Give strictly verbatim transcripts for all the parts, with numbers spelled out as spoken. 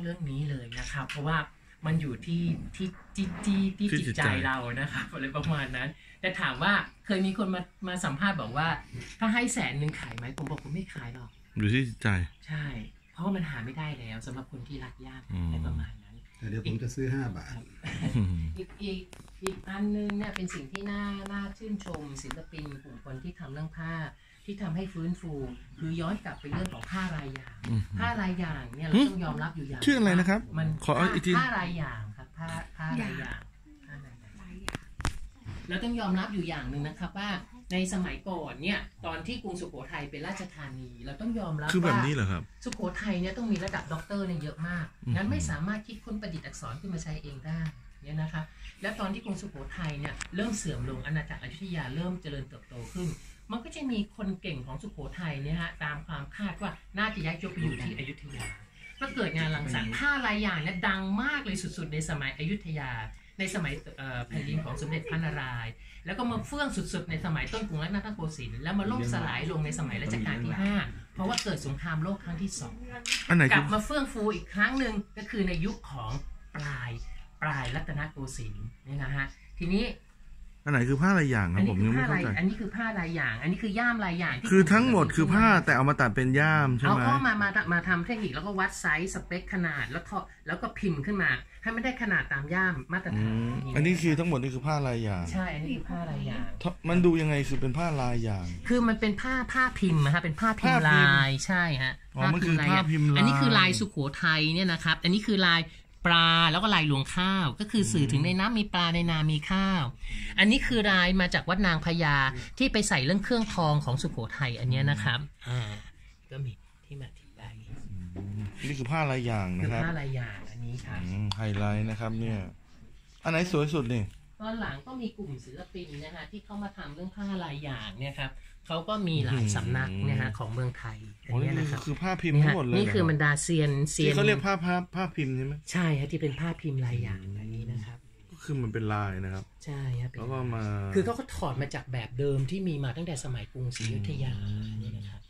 รื่องนี้เลยนะครับเพราะว่ามันอยู่ที่ที่ที่ที่ที่จิตใจเรานะครับอะไรประมาณนั้นแต่ถามว่าเคยมีคนมามาสัมภาษณ์บอกว่าถ้าให้แสนหนึ่งขายไหมผมบอกผมไม่ขายหรอกอยู่ที่จิตใจใช่เพราะว่ามันหาไม่ได้แล้วสำหรับคนที่รักยากอะไรประมาณนั้นแต่เดี๋ยวผมจะซื้อห้าบาทอีกอีกอีกอันนึงเนี่ยเป็นสิ่งที่น่าน่าชื่นชมศิลปินกลุ่มคนที่ทำเรื่องผ้าที่ทำให้ฟื้นฟูคือย้อนกลับไปเรื่องของผ้ารายอย่างผ้ารายอย่างเนี่ยเราต้องยอมรับอยู่อย่างชื่ออะไรนะครับมันขออีกทีผ้ารายอย่างครับผ้าผ้ารายอย่างผ้ารายอย่างเราต้องยอมรับอยู่อย่างหนึ่งนะครับว่าในสมัยก่อนเนี่ยตอนที่กรุงสุโขทัยเป็นราชธานีเราต้องยอมรับว่าคือแบบนี้เหรอครับสุโขทัยเนี่ยต้องมีระดับด็อกเตอร์เนี่ยเยอะมากงั้นไม่สามารถคิดค้นประดิษฐ์อักษรขึ้นมาใช้เองได้เนี่ยนะคะและตอนที่กรุงสุโขทัยเนี่ยเริ่มเสื่อมลงอาณาจักรอยุธยาเริ่มเจริญเติบโตขึ้นมันก็จะมีคนเก่งของสุโขทัยเนี่ยฮะตามความคาดว่าน่าจะย้ายยกไปอยู่ที่อยุธยาก็เกิดงานรังสรรค์ผ้าลายอย่างเนี่ยดังมากเลยสุดๆในสมัยอยุธยาในสมัยแผ่นดินของสมเด็จพระนารายณ์แล้วก็มาเฟื่องสุดๆในสมัยต้นกรุงรัตนโกสินทร์แล้วมาล่มสลายลงในสมัยรัชกาลที่ห้าเพราะว่าเกิดสงครามโลกครั้งที่สองกลับมาเฟื่องฟูอีกครั้งหนึ่งก็คือในยุคของปลายปลายรัตนโกสินทร์นี่นะฮะทีนี้อันไหนคือผ้าลายอย่างครับผมยังไม่เข้าใจอันนี้คือผ้าลายอย่างอันนี้คือย่ามลายอย่างคือทั้งหมดคือผ้าแต่เอามาตัดเป็นย่ามใช่ไหมเอาเข้ามามามาทำเทคนิคแล้วก็วัดไซส์สเปคขนาดแล้วแล้วก็พิมพ์ขึ้นมาให้มันได้ขนาดตามย่ามมาตรฐานอันนี้คือทั้งหมดนี่คือผ้าลายอย่างใช่อันนี้คือผ้าลายอย่างมันดูยังไงคือเป็นผ้าลายอย่างคือมันเป็นผ้าผ้าพิมพ์นะฮะเป็นผ้าพิมพ์ลายใช่ฮะอ๋อมันคือผ้าพิมพ์ลายอันนี้คือลายสุโขทัยเนี่ยนะครับอันนี้คือลายปลาแล้วก็ลายรวงข้าวก็คือสื่อถึงในน้ำมีปลาในนามีข้าวอันนี้คือลายมาจากวัดนางพญาที่ไปใส่เรื่องเครื่องทองของสุโขทัยอันนี้นะครับอ่าก็มีที่มาที่ไปนี่คือผ้าลายอย่างนะครับผ้าลายอย่างอันนี้ครับไฮไลท์นะครับเนี่ยอันไหนสวยสุดนี่ตอนหลังก็มีกลุ่มศิลปินนะฮะที่เขามาทำเรื่องผ้าลายอย่างเนี่ยครับเขาก็มีหลายสำนักนะฮะของเมืองไทยอันนี้นะครับคือผ้าพิมพ์ทั้งหมดเลยนี่คือบรรดาเซียนเซียนเขาเรียกผ้าผ้าผ้าพิมพ์ใช่ไหมใช่ฮะที่เป็นผ้าพิมพ์ลายอย่างอันนี้นะครับก็คือมันเป็นลายนะครับใช่ครับแล้วก็มาคือเขาก็ถอดมาจากแบบเดิมที่มีมาตั้งแต่สมัยกรุงศรีอยุธยานี่นะครับ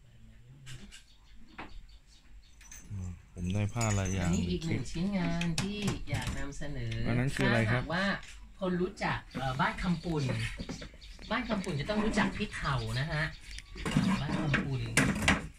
ผมได้ผ้าลายอย่างนี่อีกหนึ่งชิ้นงานที่อยากนำเสนออันนั้นคืออะไรครับว่าคนรู้จักบ้านคำปุ่นบ้านคำปุ่นจะต้องรู้จักพี่เถานะฮะบ้านคำปุ่น